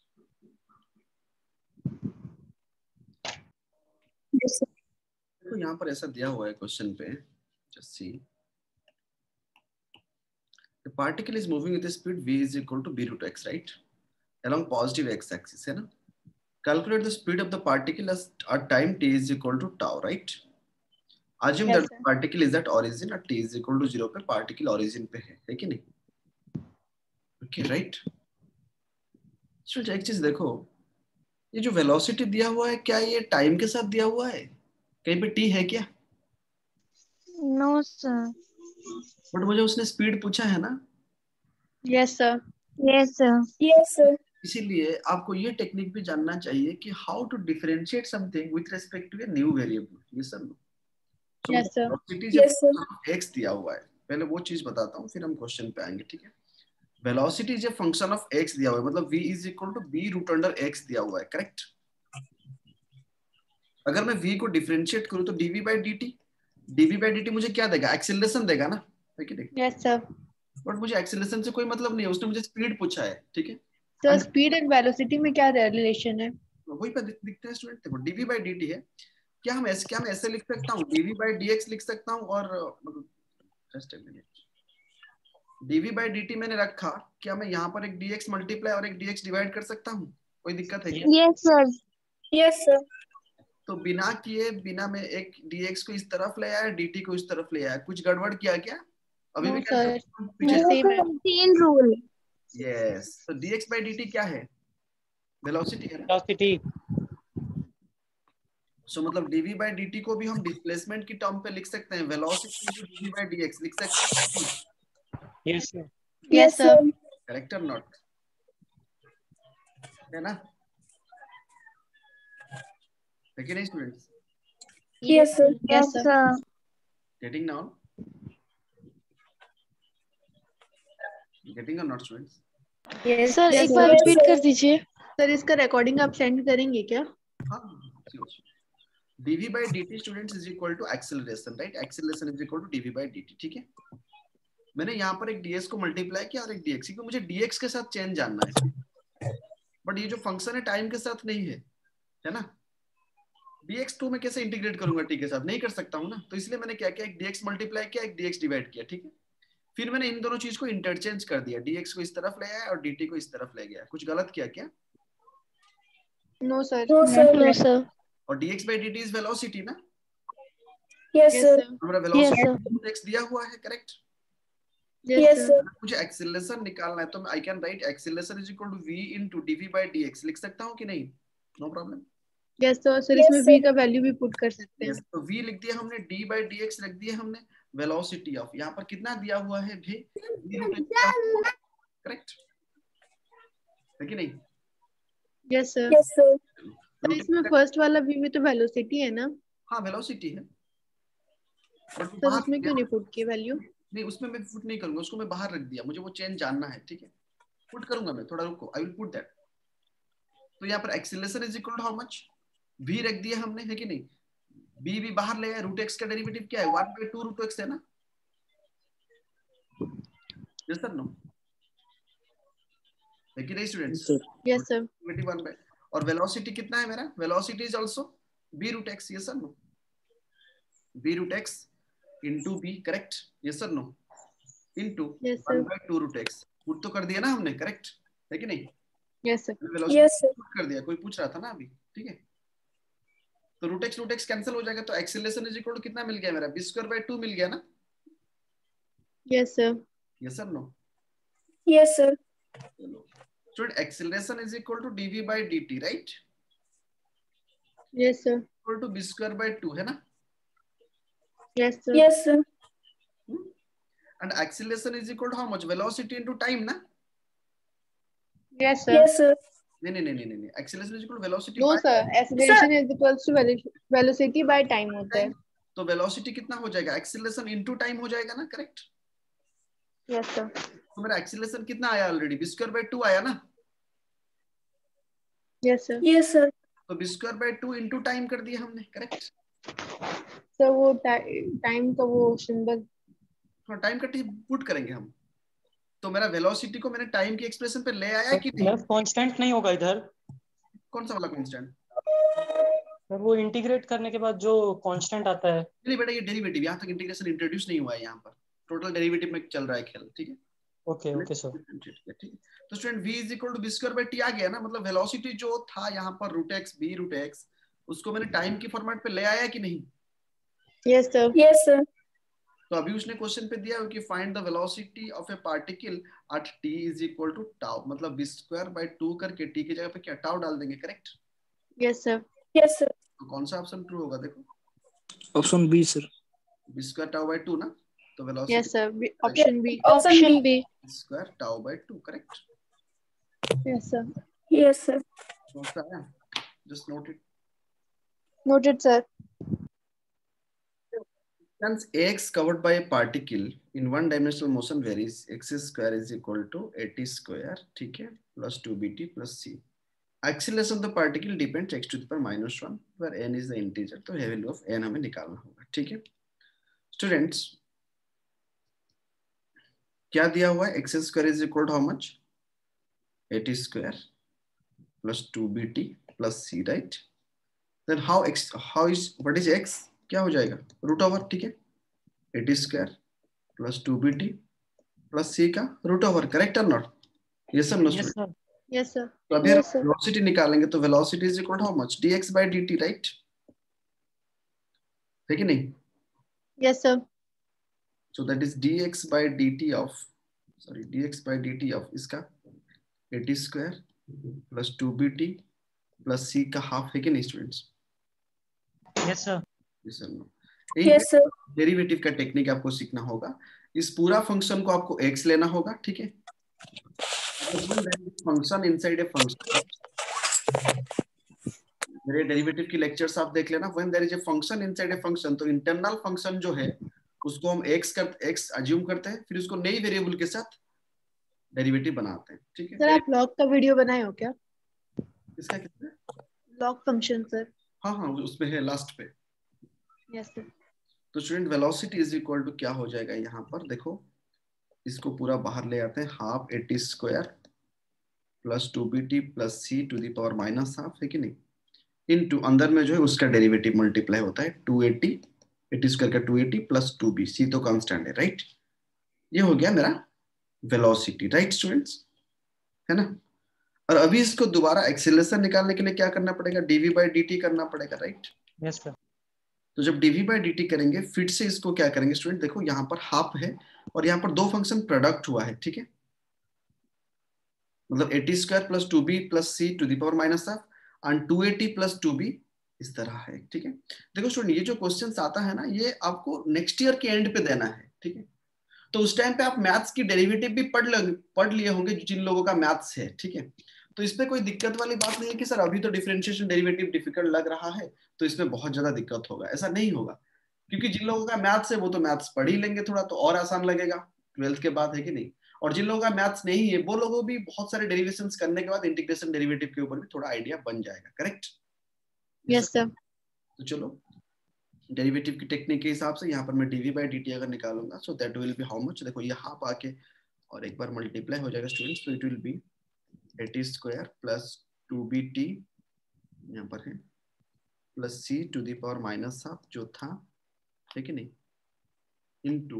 Yes, sir. देखो यहाँ पर ऐसा दिया हुआ है क्वेश्चन पे, just see, the particle is moving with a speed v is equal to b root x, right, along positive x axis, है ना। Calculate the speed of the particle as at time t is equal to tau, right. Assume Yes, that sir. the particle is at origin at t is equal to zero पे particle origin पे है, है कि नहीं, okay, right. So एक चीज देखो, ये जो वेलोसिटी दिया हुआ है, क्या ये टाइम के साथ दिया हुआ है, कहीं पे t है क्या, No, sir. बट मुझे उसने स्पीड पूछा है ना, yes sir. Yes, sir. Yes, sir. इसीलिए आपको ये टेक्निक भी जानना चाहिए कि how to differentiate something with respect to a new variable, ये सब no. So Yes, sir. Velocity Yes, sir. जब x दिया हुआ है, पहले वो चीज बताता हूँ, फिर हम क्वेश्चन पे आएंगे, ठीक है। वेलोसिटी जब फंक्शन ऑफ x दिया हुआ है, मतलब v is equal to b root under x दिया हुआ है, करेक्ट। अगर मैं v को डिफरेंशिएट करूँ तो dv by dt, dv by dt मुझे क्या देगा, एक्सेलरेशन देगा ना, है कि नहीं। Yes sir. बट मुझे एक्सेलरेशन से कोई मतलब नहीं है, उसने मुझे स्पीड पूछा है, ठीक है। सर स्पीड एंड वेलोसिटी में क्या रिलेशन है? वही पे दिख- दिखते हैं स्टूडेंट, देखो dv बाई dt है, क्या हम ऐसे क्या मैं ऐसे लिख सकता हूँ, dv बाई dx लिख सकता हूँ, और मतलब just a minute, dv by dt मैंने रखा, क्या मैं यहाँ पर एक dx मल्टीप्लाई और एक dx डिवाइड कर सकता हूँ, कोई दिक्कत है क्या। Yes, sir. Yes, sir. तो बिना किए बिना मैं एक dx को इस तरफ ले आया, dt को इस तरफ ले आया, कुछ गड़बड़ किया क्या, अभी No, भी क्या sir. कर सकता हूँ? पीछे No, same है। Chain rule. यस, तो dx बाई dt क्या है, वेलोसिटी है ना। वेलोसिटी। सो so, मतलब dv बाई dt को भी हम डिस्प्लेसमेंट की टर्म पे लिख सकते हैं, velocity into dv by dx लिख सकते हैं, yes sir. Yes sir. Correct और नॉट, है ना, है कि नहीं students, Yes, sir. Yes, sir. Getting now, getting or not students. Yes, sir yes, एक sir. बार Yes, रिपीट sir. कर दीजिए। सर इसका रिकॉर्डिंग आप सेंड करेंगे क्या? हाँ, dv by dt students is equal to acceleration, right, acceleration is equal to dv by dt, ठीक है। मैंने यहाँ पर एक ds को मल्टीप्लाई किया और एक dx, क्योंकि मुझे dx के साथ चेंज जानना है, बट ये जो फंक्शन है टाइम के साथ नहीं है, है ना। dx टू में कैसे इंटीग्रेट करूंगा t के साथ, नहीं कर सकता हूँ ना, तो इसलिए मैंने क्या किया, एक dx मल्टीप्लाई किया, एक dx डिवाइड किया, ठीक है। फिर मैंने इन दोनों चीज को इंटरचेंज कर दिया, dx को इस तरफ ले आया और dt को इस तरफ ले गया, कुछ गलत किया क्या। No sir. No, sir. No sir. और dx by dt is velocity ना, Yes, sir. हमारा Yes, वेलोसिटी x दिया हुआ है, करेक्ट। Yes, sir. मुझे एक्सेलरेशन निकालना है, तो मैं I can write acceleration is equal to v into dv by dx लिख सकता हूँ कि नहीं, no problem. Yes sir. Sir Yes, इसमें sir. v का वैल्यू भी पुट कर सकते हैं। yes, तो v लिख दिया हमने, d by dx लिख दिया हमने, वेलोसिटी ऑफ यहाँ पर कितना दिया हुआ है, v, करेक्ट। है कि नहीं? Yes sir. Yes, sir. तो इसमें फर्स्ट वाला v में तो वेलोसिटी है ना? हाँ वेलोसिटी है, बट सर बाहर उसमें क्यों नहीं पुट की वैल्यू? नहीं, उसमें मैं पुट नहीं करूंगा, उसको मैं बाहर रख दिया, मुझे वो चेंज जानना है, ठीक है? पुट करूंगा मैं, थोड़ा रुको, आई विल पुट दैट। तो यहाँ पर acceleration is equal to how much, v रख दिया हमने, है कि नहीं? b भी बाहर ले आए, रूट एक्स का डेरिवेटिव क्या है, one by two root x है ना? यस सर नो, है कि नहीं students? Yes sir. Derivative one by, और वेलोसिटी कितना है मेरा, velocity is also b root x, yes sir no? b root x into b, correct? Yes sir no? Into yes one sir. By two root x, put तो कर दिया ना हमने, correct है कि नहीं? Yes sir. Yes, sir. Put कर दिया, कोई पूछ रहा था ना अभी, ठीक है? तो root x root x cancel हो जाएगा, तो एक्सीलरेशन इज इक्वल टू कितना मिल गया मेरा, बी स्क्वायर बाई टू मिल गया ना? Yes sir. Yes sir no? Yes, sir. Student acceleration is equal to dv by dt, right? Yes sir. Equal to b square by two, है ना? Yes sir. Yes, sir. And acceleration is equal to how much, velocity into time ना? Yes sir. Yes, sir. नहीं नहीं नहीं नहीं नहीं, acceleration is equal to velocity no by sir, acceleration is equals to velocity by time होता है। Time. तो velocity कितना हो जाएगा, एक्सीलरेशन इनटू टाइम हो जाएगा ना, करेक्ट? Yes sir. तो मेरा एक्सीलरेशन कितना आया already, b square by two आया ना? Yes sir. Yes, sir. तो b square by two into time कर दिया हमने, करेक्ट? सर वो टाइम का वो सिंबल, हाँ टाइम का पुट करेंगे हम। तो मेरा वेलोसिटी को मैंने टाइम की एक्सप्रेशन पे ले आया कि नहीं? कांस्टेंट नहीं होगा इधर? कौन सा वाला कांस्टेंट? सर वो इंटीग्रेट करने के बाद जो कांस्टेंट आता है। नहीं बेटा, ये डेरिवेटिव, यहाँ तक इंटीग्रेशन इंट्रोड्यूस नहीं हुआ है, यहाँ पर टोटल डेरिवेटिव में चल रहा है खेल, ठीक है? Okay okay sir. ठीक है, ठीक है। तो student v is equal to b square by t आ गया ना, मतलब वेलोसिटी जो था यहाँ पर root x b root x, उसको मैंने टाइम की फॉर्मेट पे ले आया कि नहीं? Yes sir. Yes, sir. तो अभी उसने क्वेश्चन पे दिया कि find the velocity of a particle at t is equal to tau, मतलब बी स्क्वायर बाई टू करके t की जगह पे क्या टाउ डाल देंगे, correct? Yes sir. Yes, sir. तो कौन सा ऑप्शन ट्रू होगा, देखो? Option b sir. B square tau by two ना, तो yes velocity sir, option b. Option B. Square tau by two, correct? Yes sir. Yes, sir. कौन सा है, just note it. Noted sir. Since ax covered by a particle in one dimensional motion varies, x square is equal to at square, ठीक है, plus two b t plus c. Acceleration of the particle depends x to the power minus one, where n is the integer, तो value of n हमें निकालना होगा, ठीक है? Students, क्या दिया हुआ है, x square is equal to how much? at square plus two b t plus c, right? Then how x, how is, what is x? क्या हो जाएगा, रूट ओवर, ठीक है? At square plus two B t plus c का root over, correct और not? Yes sir no? Yes sir. Yes sir. तो अभी हम वेलोसिटी निकालेंगे, तो velocity is equal to how much, dx by dt, right? है कि नहीं? Yes sir. So that is dx by dt of, sorry dx by dt of इसका at square plus two B t plus c का half, है कि नहीं students? Yes sir. Yes sir no? Yes, sir. Derivative का technique आपको सीखना होगा। इस पूरा फंक्शन को आपको x लेना होगा, ठीक है? फंक्शन इनसाइड ए फंक्शन, मेरे डेरिवेटिव की लेक्चर्स आप देख लेना। When there is a function inside a function, तो इंटरनल फंक्शन जो है उसको हम x कर x अज्यूम करते हैं, फिर उसको नई वेरिएबल के साथ डेरिवेटिव बनाते हैं, ठीक है? सर आप लॉग का वीडियो बनाए हो क्या? इसका कितना है? Log function sir. हाँ हाँ उसमें है लास्ट पे। Yes sir. तो student velocity is equal to क्या हो जाएगा, यहाँ पर देखो, इसको पूरा बाहर ले आते हैं, half at square plus two B t plus c to the power minus half, है कि नहीं? इनटू अंदर में जो है उसका डेरिवेटिव मल्टीप्लाई होता है, टू एटी, एटी स्क्वायर का two at plus two b, c तो कांस्टेंट है, राइट? ये हो गया मेरा वेलोसिटी, राइट स्टूडेंट्स, है ना? और अभी इसको दोबारा एक्सीलरेशन निकालने के लिए क्या करना पड़ेगा, डीवी बाई डी टी करना पड़ेगा, राइट? Yes sir. तो जब डीवी बाई डी टी करेंगे, फिर से इसको क्या करेंगे स्टूडेंट, देखो यहाँ पर हाफ है और यहाँ पर दो फंक्शन प्रोडक्ट हुआ है, ठीक है? मतलब at square plus two b plus c to the power minus half and two at plus two b इस तरह है, ठीक है? देखो स्टूडेंट, ये जो क्वेश्चन आता है ना, ये आपको नेक्स्ट ईयर के एंड पे देना है, ठीक है? तो उस टाइम पे आप मैथ्स की डेरिवेटिव भी पढ़ ल पढ़ लिए होंगे जिन लोगों का मैथ्स है, ठीक है? तो इसमें कोई दिक्कत वाली बात नहीं है कि सर अभी तो डिफरेंशिएशन डेरिवेटिव डिफिकल्ट लग रहा है तो इसमें बहुत ज्यादा दिक्कत होगा, ऐसा नहीं होगा। क्योंकि जिन लोगों का मैथ्स है वो तो मैथ्स पढ़ ही लेंगे, थोड़ा तो और आसान लगेगा ट्वेल्थ के बाद, है कि नहीं। और जिन लोगों का मैथ्स नहीं है वो लोगों भी बहुत सारे डेरिवेशंस करने के बाद इंटीग्रेशन डेरिवेटिव के ऊपर भी थोड़ा आइडिया बन जाएगा। करेक्ट? Yes sir. तो चलो डेरिवेटिव की टेक्निक के हिसाब से यहाँ पर मैं डीवी बाई डी टी अगर निकालूंगा so that will be how much, देखो ये हाफ आके और एक बार मल्टीप्लाई हो जाएगा स्टूडेंट्स, तो it will be at square plus two B t यहाँ पर है plus c to the power minus half जो था, ठीक है नहीं, इनटू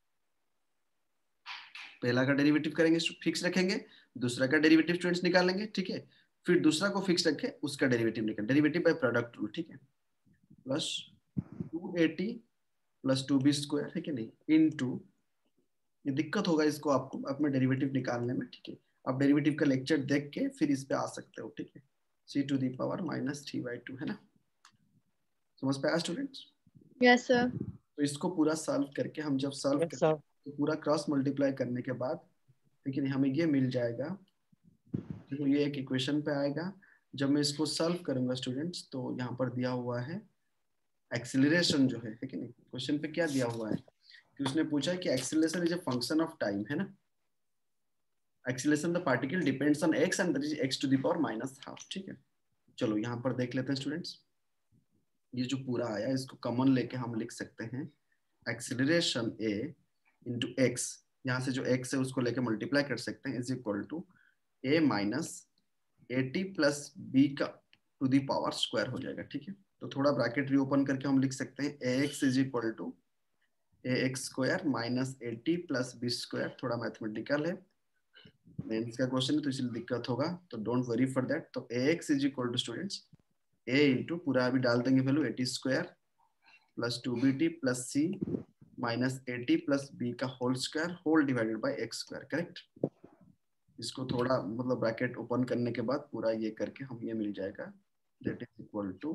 पहला का डेरिवेटिव करेंगे फिक्स रखेंगे, दूसरा का डेरिवेटिव स्टूडेंट्स निकालेंगे, ठीक है, फिर दूसरा को फिक्स रखे उसका डेरिवेटिव निकाल, डेरिवेटिव बाय प्रोडक्ट रूल, ठीक है, plus two at plus two b square, है कि नहीं, इनटू ये दिक्कत होगा इसको आपको अपने डेरिवेटिव निकालने में, ठीक है। आप डेरिवेटिव का लेक्चर देख के फिर इस पे आ सकते हो, ठीक है, c to the power minus three by two, है ना, समझ पे आया स्टूडेंट्स? Yes sir. तो इसको पूरा सॉल्व करके हम जब सॉल्व Yes, करते sir. हैं तो पूरा क्रॉस मल्टीप्लाई करने के बाद, लेकिन हमें ये मिल जाएगा, देखो ये एक इक्वेशन पे आएगा। जब मैं इसको सॉल्व करूंगा स्टूडेंट्स तो यहाँ पर दिया हुआ है एक्सीलरेशन जो है, है कि नहीं, क्वेश्चन पे क्या दिया हुआ है कि उसने पूछा है कि acceleration is a function of time, है ना, acceleration the particle depends on x and that is x to the power minus half, ठीक है। चलो यहाँ पर देख लेते हैं स्टूडेंट्स, ये जो पूरा आया इसको कॉमन लेके हम लिख सकते हैं एक्सीलरेशन ए इंटू एक्स, यहाँ से जो एक्स है उसको लेके मल्टीप्लाई कर सकते हैं, is equal to a minus a t plus b का टू दी पावर स्क्वायर हो जाएगा, ठीक है। तो थोड़ा ब्रैकेट रीओपन करके हम लिख सकते हैं a x is equal to a x square minus a t plus B square, थोड़ा मैथमेटिकल है, मेंस का क्वेश्चन है तो इसलिए दिक्कत होगा, तो डोंट वरी फॉर दैट। तो a x is equal to students a into पूरा अभी डाल देंगे value at square plus two B t plus c minus at plus b का whole square whole divided by x square, correct. इसको थोड़ा मतलब bracket open करने के बाद पूरा ये करके हम ये मिल जाएगा that is equal to,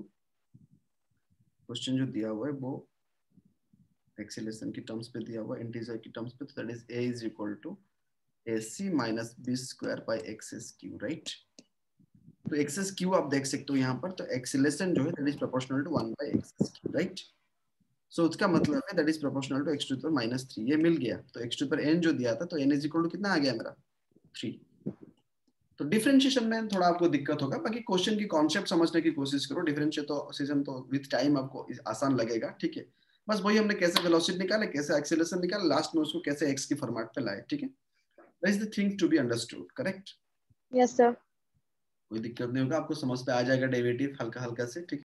question जो दिया हुआ है वो एक्सीलरेशन की टर्म्स पे दिया हुआ है, इंटीजर की टर्म्स पे, तो that is a is equal to a c minus b square by x s q, right. तो एक्स एस क्यू आप देख सकते हो यहाँ पर, तो एक्सीलरेशन जो है that is proportional to one by x s q, right. So उसका मतलब है that is proportional to x to the power minus three, ये मिल गया। तो x to the power n जो दिया था तो एन इज इक्वल टू कितना आ गया मेरा थ्री। तो डिफरेंशिएशन में थोड़ा आपको दिक्कत होगा, बाकी क्वेश्चन की कॉन्सेप्ट समझने की कोशिश करो, डिफरेंशिएट तो सीजन तो विद टाइम आपको आसान लगेगा, ठीक है। बस वही हमने कैसे वेलोसिटी निकाले, कैसे एक्सीलरेशन निकाले, लास्ट में उसको कैसे एक्स की फॉर्मेट पे लाए, ठीक है। That is the thing to be understood, correct. Yes sir. कोई दिक्कत नहीं होगा, आपको समझ पे आ जाएगा डेरिवेटिव हल्का हल्का से, ठीक है।